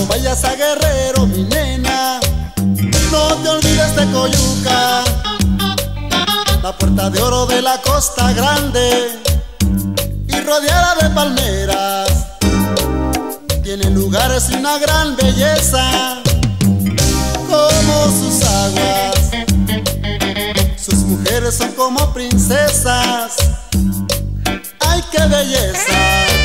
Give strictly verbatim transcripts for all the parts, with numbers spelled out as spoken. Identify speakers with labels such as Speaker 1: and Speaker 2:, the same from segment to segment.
Speaker 1: Cuando vayas a Guerrero, mi nena, no te olvides de Coyuca, la puerta de oro de la Costa Grande y rodeada de palmeras. Tiene lugares y una gran belleza, como sus aguas. Sus mujeres son como princesas. ¡Ay, qué belleza!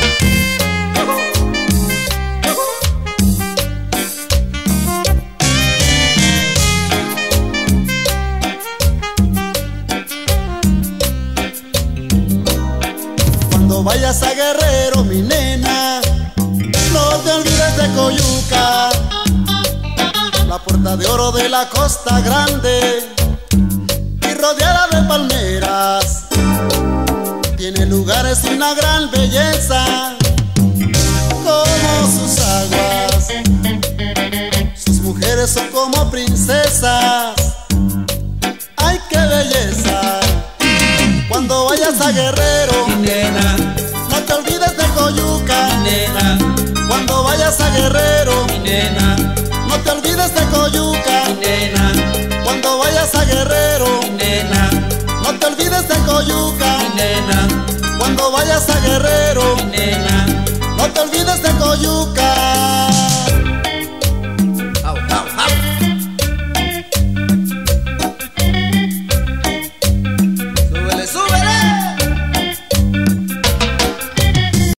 Speaker 1: Cuando vayas a Guerrero, mi nena, no te olvides de Coyuca, la puerta de oro de la Costa Grande y rodeada de palmeras. Tiene lugares y una gran belleza, como sus aguas. Sus mujeres son como princesas. ¡Ay, qué belleza! Cuando vayas a Guerrero,
Speaker 2: mi nena,
Speaker 1: no te olvides de Coyuca,
Speaker 2: mi nena,
Speaker 1: cuando vayas a Guerrero,
Speaker 2: mi nena,
Speaker 1: no te olvides de Coyuca,
Speaker 2: mi nena,
Speaker 1: cuando vayas a Guerrero,
Speaker 2: mi nena,
Speaker 1: no te olvides de Coyuca,
Speaker 2: mi nena,
Speaker 1: cuando vayas a Guerrero,
Speaker 2: mi nena,
Speaker 1: no te olvides de Coyuca.